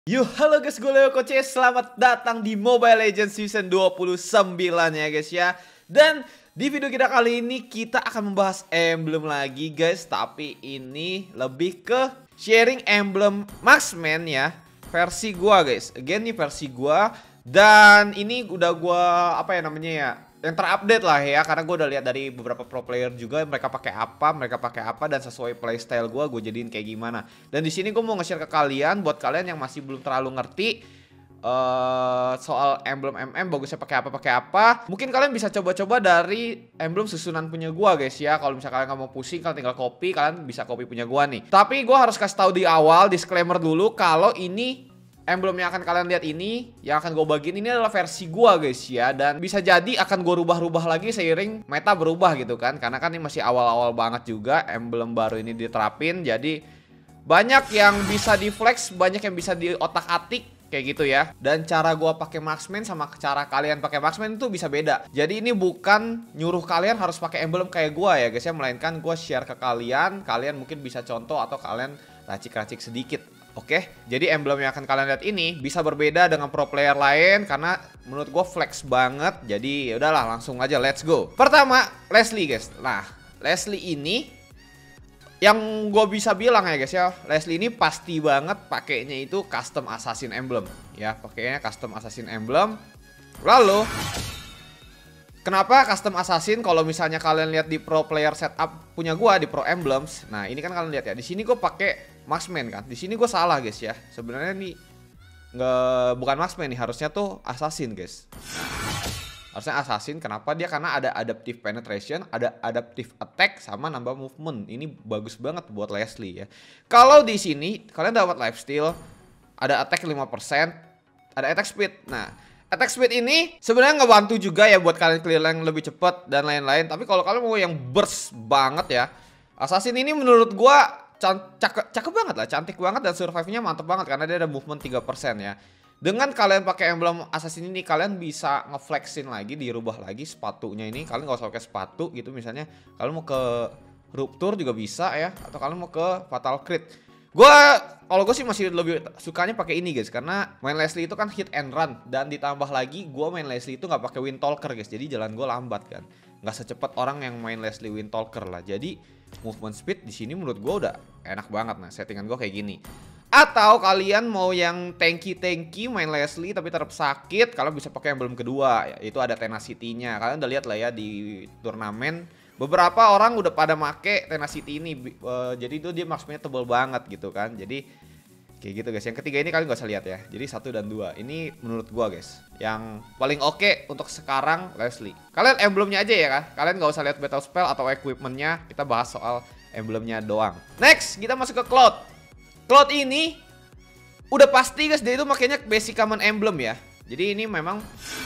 Yo, halo guys, gue Leo Coach. Selamat datang di Mobile Legends Season 29 ya guys ya. Dan di video kita kali ini kita akan membahas emblem lagi guys. Tapi ini lebih ke sharing emblem marksman ya. Versi gua guys. Again nih versi gua. Dan ini udah gua apa ya namanya ya, yang terupdate lah ya, karena gue udah lihat dari beberapa pro player juga mereka pakai apa dan sesuai playstyle gue jadiin kayak gimana. Dan di sini gue mau nge-share ke kalian buat kalian yang masih belum terlalu ngerti soal emblem bagusnya pakai apa. Mungkin kalian bisa coba-coba dari emblem susunan punya gue guys ya. Kalau misalnya kalian nggak mau pusing, kalian tinggal copy, kalian bisa copy punya gue nih. Tapi gue harus kasih tahu di awal, disclaimer dulu, kalau ini emblem yang akan kalian lihat ini, yang akan gue bagiin ini adalah versi gua guys ya. Dan bisa jadi akan gue rubah-rubah lagi seiring meta berubah gitu kan. Karena kan ini masih awal-awal banget juga emblem baru ini diterapin. Jadi banyak yang bisa di flex, banyak yang bisa di otak-atik kayak gitu ya. Dan cara gua pakai marksman sama cara kalian pakai marksman itu bisa beda. Jadi ini bukan nyuruh kalian harus pakai emblem kayak gua ya guys ya, melainkan gua share ke kalian. Kalian mungkin bisa contoh atau kalian racik-racik sedikit. Oke, jadi emblem yang akan kalian lihat ini bisa berbeda dengan pro player lain karena menurut gue flex banget. Jadi ya udahlah, langsung aja let's go. Pertama, Leslie guys. Nah, Leslie ini yang gue bisa bilang ya guys ya, Leslie ini pasti banget pakainya itu custom assassin emblem ya, pakainya custom assassin emblem. Lalu kenapa custom assassin? Kalau misalnya kalian lihat di pro player setup punya gua di pro emblems, nah ini kan kalian lihat ya, di sini gue pakai marksman kan, di sini gue salah guys ya. Sebenarnya nih bukan marksman nih, harusnya tuh assassin guys. Nah, harusnya assassin. Kenapa dia? Karena ada adaptive penetration, ada adaptive attack, sama nambah movement. Ini bagus banget buat Leslie ya. Kalau di sini kalian dapat lifesteal, ada attack 5%, ada attack speed. Nah, attack speed ini sebenarnya ngebantu juga ya buat kalian clear lane lebih cepat dan lain-lain. Tapi kalau kalian mau yang burst banget ya, assassin ini menurut gua cakep banget lah, cantik banget, dan survive-nya mantep banget karena dia ada movement 3% ya. Dengan kalian pakai emblem assassin ini, kalian bisa ngeflexin lagi, dirubah lagi sepatunya ini. Kalian gak usah pakai sepatu gitu, misalnya kalian mau ke rupture juga bisa ya, atau kalian mau ke fatal crit. Kalau gue sih masih lebih sukanya pakai ini guys, karena main Leslie itu kan hit and run, dan ditambah lagi gue main Leslie itu nggak pakai Wind Talker guys, jadi jalan gue lambat kan, nggak secepat orang yang main Leslie Wind Talker lah. Jadi movement speed di sini menurut gue udah enak banget. Nah, settingan gue kayak gini. Atau kalian mau yang tanky main Leslie tapi tetap sakit, kalian bisa pakai emblem kedua, yaitu ada tenacity-nya. Kalian udah lihat lah ya di turnamen, beberapa orang udah pada make tenacity ini. Jadi itu dia marksman-nya tebal banget gitu kan. Jadi kayak gitu guys. Yang ketiga ini kalian gak usah lihat ya. Jadi 1 dan 2 ini menurut gua guys yang paling oke untuk sekarang Leslie. Kalian emblemnya aja ya kan. Kalian gak usah lihat battle spell atau equipmentnya. Kita bahas soal emblemnya doang. Next kita masuk ke Cloud. Cloud ini udah pasti guys, dia itu makanya basic common emblem ya. Jadi ini memang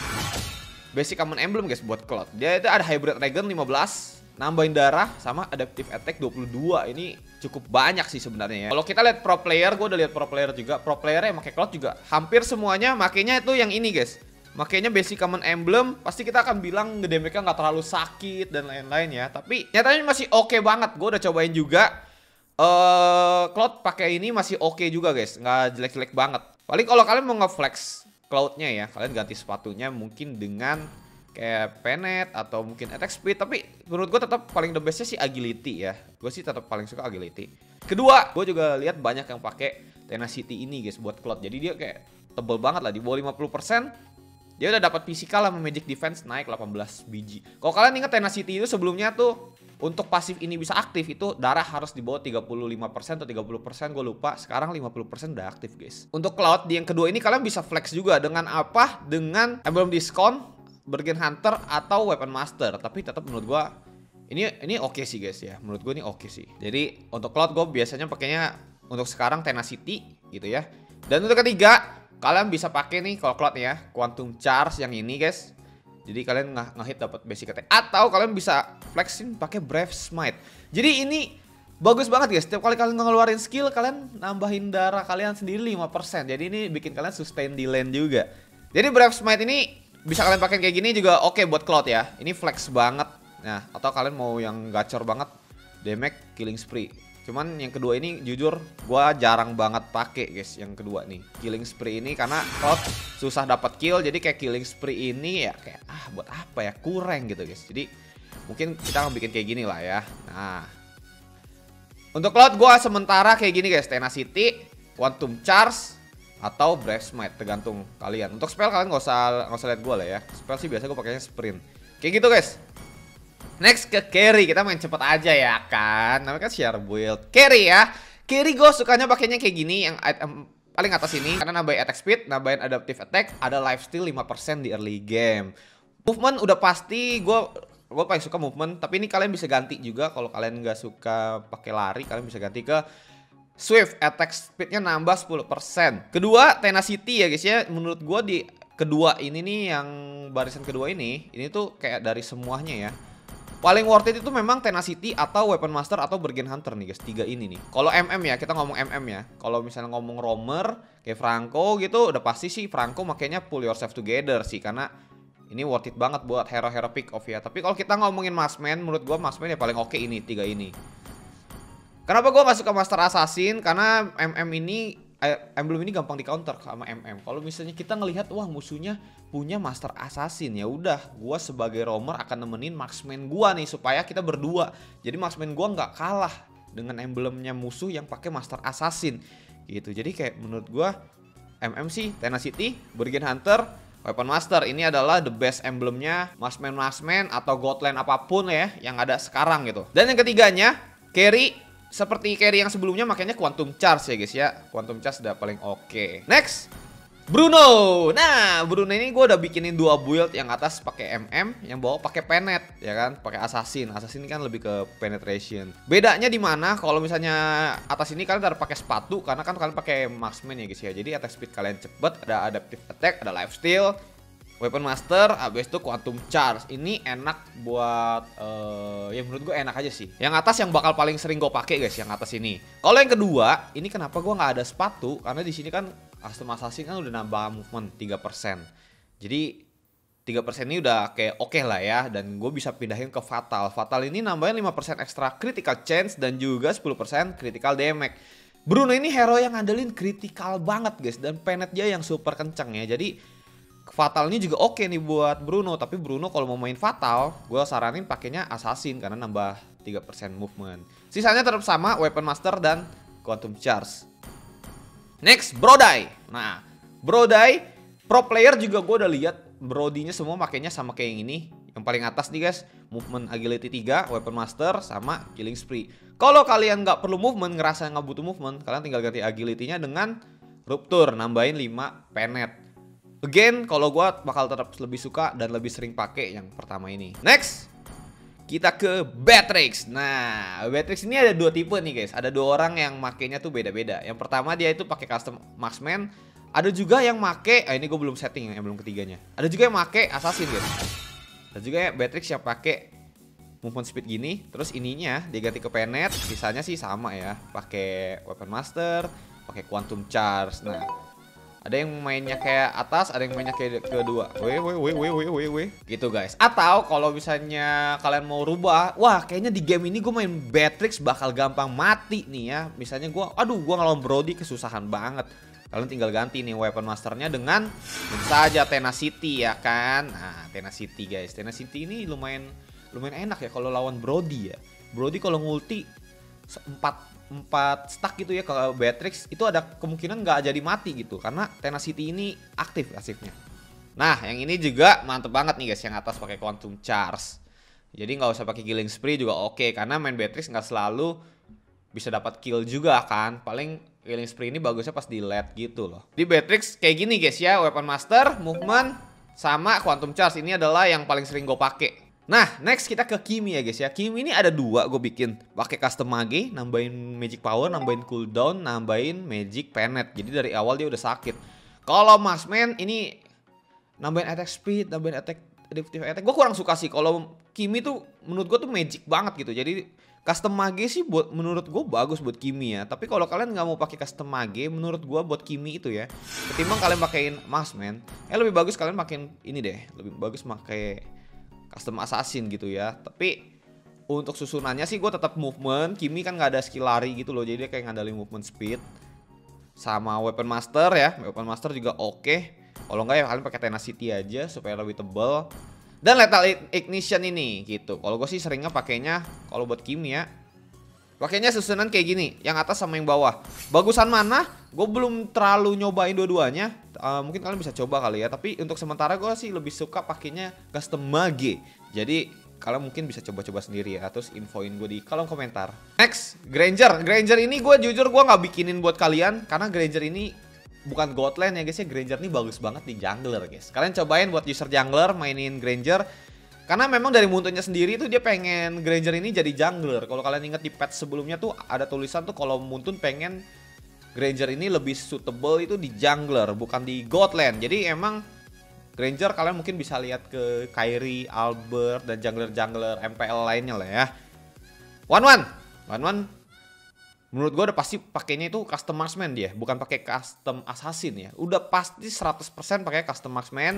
basic common emblem guys buat Cloud. Dia itu ada hybrid dragon 15, nambahin darah, sama adaptive attack 22. Ini cukup banyak sih sebenarnya ya. Kalau kita lihat pro player, gue udah lihat pro player juga. Pro player yang pakai Cloud juga hampir semuanya makanya itu yang ini guys. Makanya basic common emblem, pasti kita akan bilang ngedamage-nya nggak terlalu sakit dan lain-lain ya. Tapi nyatanya masih oke banget. Gue udah cobain juga. Cloud pakai ini masih oke juga guys, nggak jelek-jelek banget. Paling kalau kalian mau nge-flex Cloudnya ya, kalian ganti sepatunya mungkin dengan kayak penet atau mungkin attack speed. Tapi menurut gue tetap paling the bestnya sih agility ya. Gue sih tetap paling suka agility. Kedua, gue juga lihat banyak yang pakai tenacity ini guys buat Cloud. Jadi dia kayak tebel banget lah, di bawah 50%. Dia udah dapat physical sama magic defense naik 18 biji. Kalau kalian ingat tenacity itu sebelumnya tuh, untuk pasif ini bisa aktif itu darah harus di bawah 35% atau 30%, gue lupa. Sekarang 50% udah aktif guys. Untuk Cloud di yang kedua ini kalian bisa flex juga dengan apa? Dengan emblem diskon, Bargain Hunter atau Weapon Master. Tapi tetap menurut gue ini oke sih guys ya. Menurut gue ini oke sih. Jadi untuk Cloud gue biasanya pakainya untuk sekarang tenacity gitu ya. Dan untuk ketiga, kalian bisa pakai nih kalau Cloud ya, Quantum Charge yang ini guys. Jadi kalian ngehit dapat basic attack, atau kalian bisa flexin pakai Brave Smite. Jadi ini bagus banget guys. Setiap kali kalian ngeluarin skill, kalian nambahin darah kalian sendiri 5%. Jadi ini bikin kalian sustain di lane juga. Jadi Brave Smite ini bisa kalian pakai kayak gini juga oke buat Cloud ya. Ini flex banget. Nah, atau kalian mau yang gacor banget, damage killing spree. Cuman yang kedua ini jujur gua jarang banget pakai guys, yang kedua nih. Killing Spree ini karena Cloud susah dapat kill, jadi kayak Killing Spree ini ya kayak buat apa ya, kurang gitu guys. Jadi mungkin kita akan bikin kayak gini lah ya. Nah, untuk Cloud gua sementara kayak gini guys, Tenacity, Quantum Charge atau Breath Smite, tergantung kalian. Untuk spell kalian nggak usah lihat gua lah ya. Spell sih biasa gua pakainya sprint. Kayak gitu guys. Next ke carry, kita main cepet aja ya kan. Namanya kan share build. Carry ya. Carry gue sukanya pakainya kayak gini, yang item paling atas ini karena nambahin attack speed, nambahin adaptive attack, ada lifesteal 5% di early game. Movement udah pasti gue paling suka movement, tapi ini kalian bisa ganti juga kalau kalian nggak suka pakai lari, kalian bisa ganti ke Swift, attack speednya nambah 10%. Kedua, Tenacity ya guys ya. Menurut gue di kedua ini nih, yang barisan kedua ini tuh kayak dari semuanya ya, paling worth it itu memang Tenacity atau Weapon Master atau Bargain Hunter nih guys. Tiga ini nih. Kalau MM ya, kita ngomong MM ya. Kalau misalnya ngomong roamer kayak Franco gitu, udah pasti sih Franco makanya pull yourself together sih, karena ini worth it banget buat hero-hero pick off ya. Tapi kalau kita ngomongin Marksman, menurut gua Marksman ya paling oke ini, tiga ini. Kenapa gua gak suka Master Assassin? Karena emblem ini gampang di counter sama MM. Kalau misalnya kita ngelihat wah musuhnya punya Master Assassin, ya udah gua sebagai roamer akan nemenin marksman gua nih supaya kita berdua. Jadi marksman gua nggak kalah dengan emblemnya musuh yang pakai Master Assassin gitu. Jadi kayak menurut gua MM sih Tenacity, Bargain Hunter, Weapon Master ini adalah the best emblemnya marksman atau godland apapun ya yang ada sekarang gitu. Dan yang ketiganya carry. Seperti carry yang sebelumnya makanya Quantum Charge ya guys ya. Quantum Charge udah paling oke. Next, Bruno. Nah, Bruno ini gue udah bikinin dua build, yang atas pakai MM, yang bawah pakai Penet ya kan, pakai Assassin. Assassin ini kan lebih ke penetration. Bedanya di mana? Kalau misalnya atas ini kalian harus pakai sepatu karena kan kalian pakai marksman ya guys ya. Jadi attack speed kalian cepet, ada adaptive attack, ada lifesteal, Weapon Master, habis itu Quantum Charge. Ini enak buat ya menurut gue enak aja sih. Yang atas yang bakal paling sering gue pakai guys, yang atas ini. Kalau yang kedua, ini kenapa gue nggak ada sepatu? Karena di sini kan custom assassin kan udah nambah movement 3%. Jadi 3% ini udah kayak oke lah ya, dan gue bisa pindahin ke Fatal. Fatal ini nambahin 5% extra critical chance dan juga 10% critical damage. Bruno ini hero yang ngandelin critical banget guys, dan penet dia yang super kenceng ya. Jadi Fatal ini juga oke nih buat Bruno, tapi Bruno kalau mau main Fatal, gue saranin pakainya Assassin karena nambah 3% movement. Sisanya tetap sama, Weapon Master dan Quantum Charge. Next, Brodai. Nah, Brodai pro player juga gue udah lihat Brodinya semua makainya sama kayak yang ini. Yang paling atas nih guys, movement agility 3, Weapon Master sama Killing Spree. Kalau kalian nggak perlu movement, ngerasa nggak butuh movement, kalian tinggal ganti agility-nya dengan Rupture, nambahin 5 penet. Again, kalau gue bakal tetap lebih suka dan lebih sering pakai yang pertama ini. Next, kita ke Beatrix. Nah, Beatrix ini ada dua tipe nih guys. Ada dua orang yang makainya tuh beda-beda. Yang pertama dia itu pakai custom marksman. Ada juga yang make, ini gue belum setting yang belum ketiganya. Ada juga yang make assassin guys. Ada juga ya Beatrix yang pakai movement speed gini. Terus ininya diganti ke penet. Sisanya sih sama ya. Pakai Weapon Master, pakai Quantum Charge. Nah, ada yang mainnya kayak atas, ada yang mainnya kayak kedua. Gitu guys. Atau kalau misalnya kalian mau rubah, wah kayaknya di game ini gue main Beatrix bakal gampang mati nih ya. Misalnya gue ngelawan Brody kesusahan banget. Kalian tinggal ganti nih Weapon Masternya dengan saja Tenacity ya kan. Nah, Tenacity guys. Tenacity ini lumayan enak ya kalau lawan Brody ya. Brody kalau ngulti 4 stack gitu ya ke Beatrix, itu ada kemungkinan nggak jadi mati gitu karena Tenacity ini aktif pasifnya. Nah, yang ini juga mantep banget nih guys, yang atas pakai Quantum Charge. Jadi nggak usah pakai Killing Spree juga oke, karena main Beatrix nggak selalu bisa dapat kill juga kan. Paling Killing Spree ini bagusnya pas di late gitu loh. Di Beatrix kayak gini guys ya, Weapon Master, movement sama Quantum Charge ini adalah yang paling sering gue pakai. Nah, next kita ke Kimi ya guys ya. Kimi ini ada dua gue bikin. Pakai custom mage, nambahin magic power, nambahin cooldown, nambahin magic penet. Jadi dari awal dia udah sakit. Kalau marksman ini nambahin attack speed, nambahin adaptive attack. Gue kurang suka sih. Kalau Kimi tuh menurut gue tuh magic banget gitu. Jadi custom mage sih menurut gue bagus buat Kimi ya. Tapi kalau kalian nggak mau pakai custom mage, menurut gue buat Kimi itu ya, ketimbang kalian pakein marksman, lebih bagus kalian pakein ini deh. Lebih bagus pakai custom assassin gitu ya. Tapi untuk susunannya sih gue tetap movement. Kimi kan nggak ada skill lari gitu loh, jadi dia kayak ngandelin movement speed. Sama weapon master ya, weapon master juga oke. Kalau nggak ya kalian pakai tenacity aja supaya lebih tebel. Dan lethal ignition ini gitu. Kalau gue sih seringnya pakainya kalau buat Kimi ya, pakainya susunan kayak gini, yang atas sama yang bawah. Bagusan mana? Gue belum terlalu nyobain dua-duanya. Mungkin kalian bisa coba kali ya. Tapi untuk sementara gue sih lebih suka pakainya custom mage. Jadi kalian mungkin bisa coba-coba sendiri ya. Terus infoin gue di kolom komentar. Next, Granger. Granger ini gue jujur gue nggak bikinin buat kalian karena Granger ini bukan Godland ya guys ya. Granger ini bagus banget di jungler guys. Kalian cobain buat user jungler mainin Granger. Karena memang dari Muntonya sendiri tuh dia pengen Granger ini jadi jungler. Kalau kalian ingat di patch sebelumnya tuh ada tulisan tuh kalau Muntun pengen Granger ini lebih suitable itu di jungler, bukan di Godland. Jadi emang Granger kalian mungkin bisa lihat ke Kairi, Albert, dan jungler-jungler MPL lainnya lah ya. One menurut gue udah pasti pakainya itu custom marksman dia, bukan pakai custom assassin ya. Udah pasti 100% pakai custom marksman.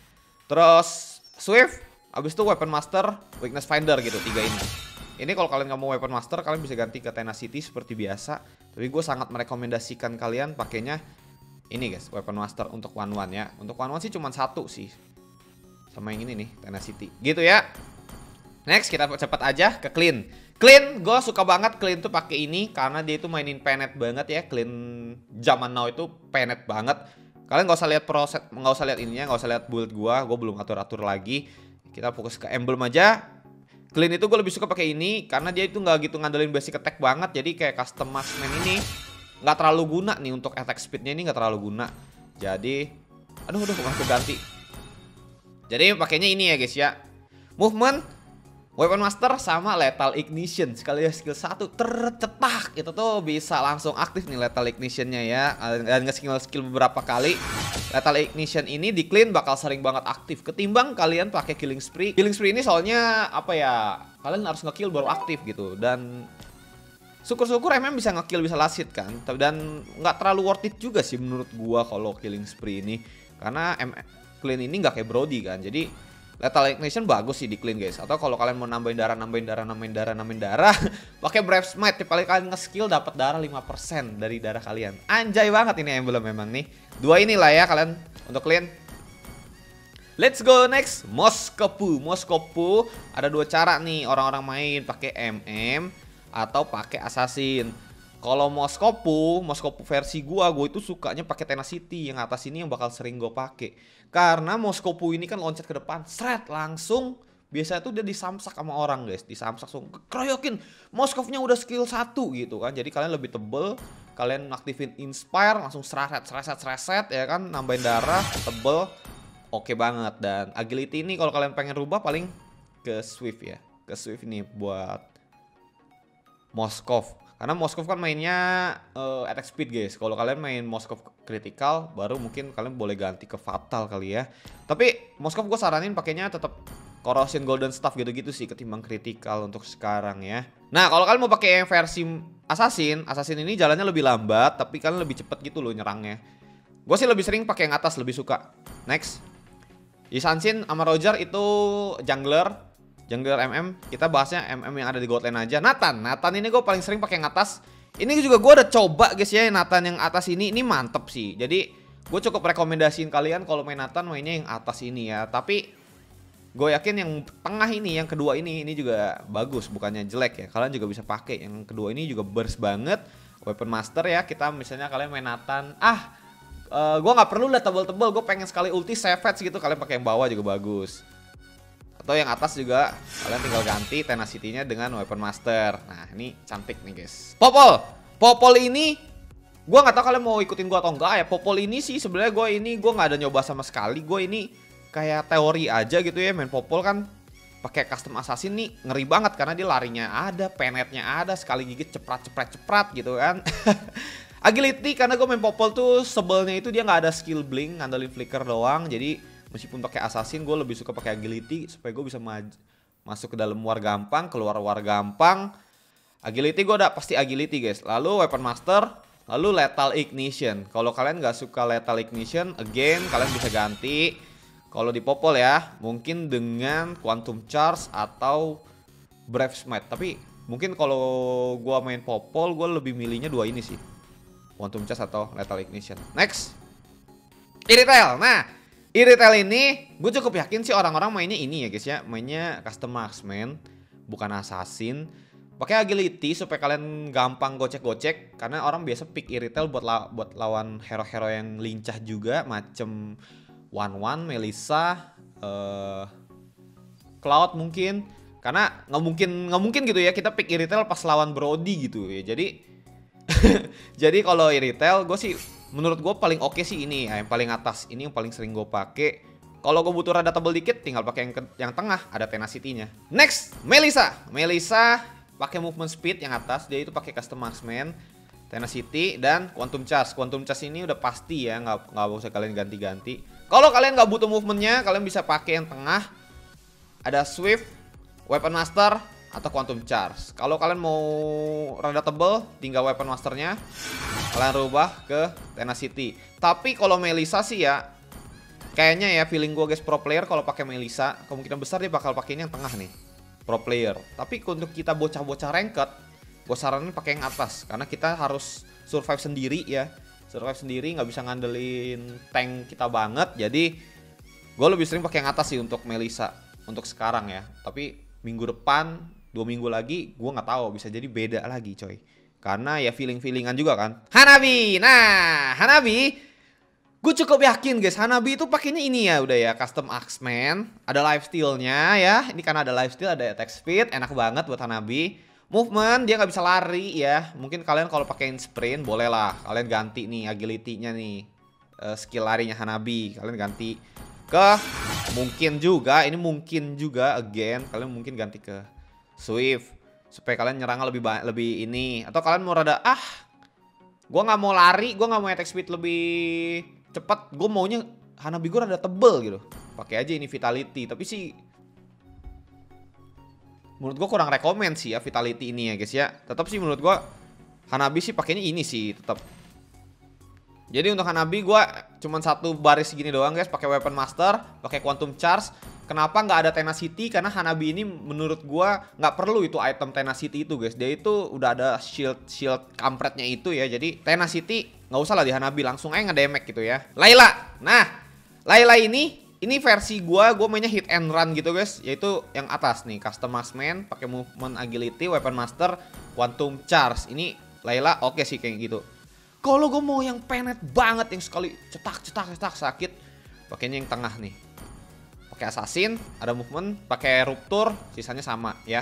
Terus Swift, abis itu weapon master, weakness finder gitu, 3 ini. Ini kalau kalian nggak mau weapon master, kalian bisa ganti ke tenacity seperti biasa. Tapi gue sangat merekomendasikan kalian pakainya ini guys, weapon master untuk one ya. Untuk one sih cuma 1 sih, sama yang ini nih, tenacity gitu ya. Next kita cepat aja ke clean. Clean, gue suka banget clean tuh pakai ini karena dia itu mainin penet banget ya. Clean zaman now itu penet banget. Kalian nggak usah lihat proses, nggak usah lihat ininya, nggak usah lihat build gue belum atur lagi. Kita fokus ke emblem aja. Clean itu gue lebih suka pakai ini karena dia itu nggak gitu ngandelin basic attack banget. Jadi kayak custom marksman ini nggak terlalu guna nih untuk attack speednya, ini nggak terlalu guna. Jadi, aduh aku ganti. Jadi pakainya ini ya guys ya. Movement, weapon master sama lethal ignition. Sekali skill 1 tercetak itu tuh bisa langsung aktif nih lethal ignitionnya ya. Dan nge-skill beberapa kali. Lethal ignition ini di clean bakal sering banget aktif ketimbang kalian pakai killing spree. Killing spree ini soalnya apa ya? Kalian harus nge-kill baru aktif gitu. Dan syukur-syukur bisa nge-kill bisa last hit kan. Dan nggak terlalu worth it juga sih menurut gua kalau killing spree ini. Karena clean ini nggak kayak Brody kan. Jadi lethal ignition bagus sih di clean guys. Atau kalau kalian mau nambahin darah, pakai brave smite. Paling kalian nge-skill dapat darah 5% dari darah kalian. Anjay banget ini emblem memang nih. 2 inilah ya kalian untuk clean. Let's go next, Moskopu. Moskopu ada 2 cara nih orang-orang main, pakai MM atau pakai assassin. Kalau Moskopu versi gua itu sukanya pakai tenacity. Yang atas ini yang bakal sering gue pakai. Karena Moskopu ini kan loncat ke depan, seret langsung. Biasanya tuh dia disamsak sama orang guys, disamsak langsung keroyokin. Moskovnya udah skill 1 gitu kan. Jadi kalian lebih tebel, kalian aktifin inspire langsung sreset ya kan, nambahin darah, tebel. Oke banget. Dan agility ini kalau kalian pengen rubah paling ke Swift ya. Ke Swift ini buat Moskov. Karena Moskov kan mainnya attack speed guys. Kalau kalian main Moskov critical baru mungkin kalian boleh ganti ke fatal kali ya. Tapi Moskov gue saranin pakainya tetap corrosion golden staff gitu-gitu sih ketimbang critical untuk sekarang ya. Nah, kalau kalian mau pakai yang versi assassin ini jalannya lebih lambat tapi kalian lebih cepet gitu loh nyerangnya. Gue sih lebih sering pakai yang atas, lebih suka. Next. Yisansin sama Roger itu jungler MM. Kita bahasnya MM yang ada di Godland aja. Nathan ini gue paling sering pakai yang atas. Ini juga gue udah coba guys ya, Nathan yang atas ini mantep sih. Jadi gue cukup rekomendasiin kalian kalau main Nathan mainnya yang atas ini ya. Tapi gue yakin yang tengah ini, yang kedua ini juga bagus, bukannya jelek ya. Kalian juga bisa pakai. Yang kedua ini juga burst banget. Weapon master ya. Kita misalnya kalian main Nathan, gue nggak perlu lah tebel-tebel, gue pengen sekali ulti savage gitu, kalian pakai yang bawah juga bagus. Atau yang atas juga kalian tinggal ganti tenacity-nya dengan weapon master. Nah ini cantik nih guys. Popol ini gue nggak tahu kalian mau ikutin gue atau enggak ya. Popol ini sih sebenarnya gue nggak ada nyoba sama sekali. Gue ini kayak teori aja gitu ya, main Popol kan pakai custom assassin nih ngeri banget karena dia larinya ada, penetnya ada, sekali gigit ceprat gitu kan. Agility karena gue main Popol tuh sebelnya itu dia nggak ada skill blink, ngandelin flicker doang. Jadi meskipun pakai assassin gue lebih suka pakai agility supaya gue bisa masuk ke dalam war gampang, keluar war gampang. Agility gue udah pasti agility guys. Lalu weapon master, lalu lethal ignition. Kalau kalian nggak suka lethal ignition, again kalian bisa ganti. Kalau di Popol ya, mungkin dengan quantum charge atau Brave Smite. Tapi mungkin kalau gua main Popol, gua lebih milihnya dua ini sih. Quantum Charge atau Lethal Ignition. Next. Irithel. Nah, Irithel ini gue cukup yakin sih orang-orang mainnya ini ya guys ya. Mainnya Custom Marksman, bukan Assassin. Pakai agility supaya kalian gampang gocek-gocek. Karena orang biasa pick Irithel buat lawan hero-hero yang lincah juga. Macem One, Melissa, Cloud mungkin. Karena nggak mungkin gitu ya kita pick Irithel pas lawan Brody gitu ya. Jadi jadi kalau Irithel gue sih menurut gue paling oke sih ini ya, yang paling atas. Ini yang paling sering gue pakai. Kalau gue butuh rada tebel dikit tinggal pakai yang tengah, ada tenacity-nya. Next, Melissa. Melissa pakai movement speed yang atas, dia itu pakai custom marksman, tenacity dan quantum charge. Quantum charge ini udah pasti ya, nggak usah kalian ganti-ganti. Kalau kalian nggak butuh movementnya, kalian bisa pakai yang tengah. Ada Swift, Weapon Master, atau Quantum Charge. Kalau kalian mau rada tebel, tinggal Weapon Masternya kalian rubah ke Tenacity. Tapi kalau Melissa sih ya, kayaknya ya feeling gue guys, pro player kalau pakai Melissa kemungkinan besar dia bakal pakainya yang tengah nih, pro player. Tapi untuk kita bocah-bocah ranked, gue saranin pakai yang atas karena kita harus survive sendiri ya. Survive sendiri, nggak bisa ngandelin tank kita banget. Jadi gue lebih sering pakai yang atas sih untuk Melissa untuk sekarang ya. Tapi minggu depan, 2 minggu lagi, gue nggak tahu, bisa jadi beda lagi coy. Karena ya feeling-feelingan juga kan. Hanabi, nah Hanabi, gue cukup yakin guys, Hanabi itu pakainya ini ya udah ya, custom Axeman, ada lifesteal-nya ya. Ini karena ada lifesteal, ada attack speed, enak banget buat Hanabi. Movement dia nggak bisa lari ya. Mungkin kalian kalau pakein sprint boleh lah, kalian ganti nih agility-nya nih, skill larinya Hanabi, kalian ganti ke mungkin juga, ini mungkin juga again kalian mungkin ganti ke Swift supaya kalian nyerangnya lebih ini, atau kalian mau rada gue nggak mau lari, gue nggak mau attack speed lebih cepat, gue maunya Hanabi gue rada tebel gitu, pakai aja ini Vitality. Tapi sih menurut gue kurang rekomend sih ya Vitality ini ya guys ya. Tetap sih menurut gue Hanabi sih pakainya ini sih tetap. Jadi untuk Hanabi gue cuman satu baris gini doang guys, pakai Weapon Master, pakai Quantum Charge. Kenapa nggak ada Tenacity? Karena Hanabi ini menurut gue nggak perlu itu item Tenacity itu guys. Dia itu udah ada shield kampretnya itu ya. Jadi Tenacity nggak usah lah di Hanabi, langsung aja nge-damage gitu ya. Layla, nah Layla ini versi gue mainnya hit and run gitu guys. Yaitu yang atas nih, Custom Marksman, pakai movement agility, Weapon Master, Quantum Charge. Ini Layla oke sih kayak gitu. Kalau gue mau yang penet banget, yang sekali cetak sakit, pakainya yang tengah nih. Pakai Assassin, ada movement, pakai Rupture, sisanya sama ya.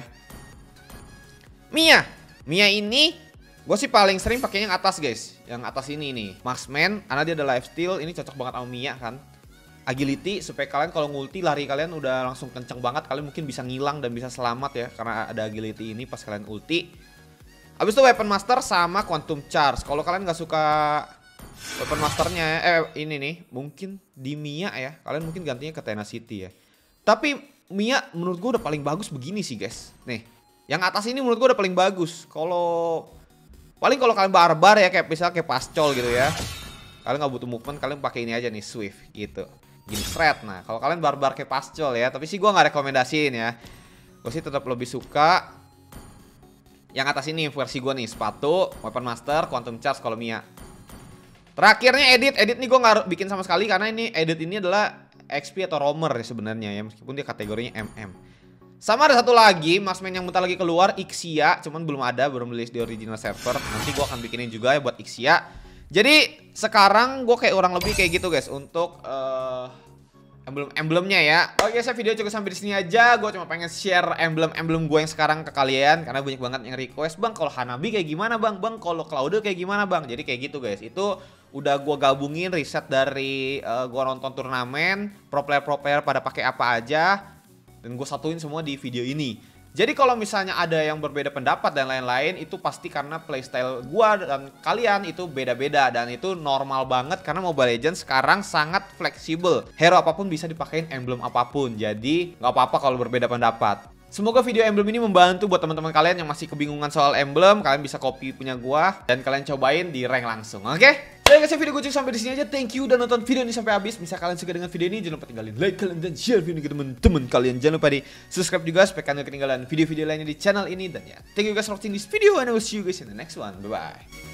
Mia ini gue sih paling sering pakainya yang atas guys. Yang atas ini nih, Marksman, karena dia ada lifesteal, ini cocok banget sama Mia kan. Agility supaya kalian kalau ngulti lari kalian udah langsung kenceng banget, kalian mungkin bisa ngilang dan bisa selamat ya karena ada agility ini pas kalian ulti. Habis itu Weapon Master sama Quantum Charge. Kalau kalian nggak suka Weapon Masternya, ini nih, mungkin di Mia ya, kalian mungkin gantinya ke Tenacity ya. Tapi Mia menurut gue udah paling bagus begini sih guys. Nih, yang atas ini menurut gue udah paling bagus. Kalau kalian barbar ya, kayak misalnya kayak Pascol gitu ya, kalian nggak butuh movement, kalian pakai ini aja nih, Swift gitu, gini thread. Nah kalau kalian barbar kayak Pascol ya, tapi sih gue nggak rekomendasiin ya. Gue sih tetap lebih suka yang atas ini versi gue nih, sepatu, Weapon Master, Quantum Charge kalau Mia. Terakhirnya edit nih gue nggak bikin sama sekali karena ini edit ini adalah XP atau roamer ya sebenarnya ya, meskipun dia kategorinya MM. Sama ada satu lagi Marksman yang bentar lagi keluar, Ixia, cuman belum rilis di original server. Nanti gue akan bikinin juga ya buat Ixia. Jadi sekarang gue kayak orang lebih kayak gitu guys untuk emblem-emblemnya ya. Oke, saya video cukup sampai di sini aja. Gue cuma pengen share emblem-emblem gue yang sekarang ke kalian karena banyak banget yang request, "Bang, kalau Hanabi kayak gimana, Bang? Bang, kalau Cloud kayak gimana, Bang?" Jadi kayak gitu, guys. Itu udah gue gabungin riset dari gue nonton turnamen, pro player pada pakai apa aja, dan gue satuin semua di video ini. Jadi kalau misalnya ada yang berbeda pendapat dan lain-lain, itu pasti karena playstyle gua dan kalian itu beda-beda. Dan itu normal banget karena Mobile Legends sekarang sangat fleksibel. Hero apapun bisa dipakein emblem apapun. Jadi nggak apa-apa kalau berbeda pendapat. Semoga video emblem ini membantu buat teman-teman kalian yang masih kebingungan soal emblem. Kalian bisa copy punya gua dan kalian cobain di rank langsung, oke? Ya guys, video gue cukup sampai di sini aja. Thank you udah nonton video ini sampai habis. Misal kalian suka dengan video ini, jangan lupa tinggalin like kalian dan share video ini ke teman-teman kalian. Jangan lupa di subscribe juga supaya kalian gak ketinggalan video-video lainnya di channel ini. Dan ya, thank you guys for watching this video and I will see you guys in the next one. Bye bye.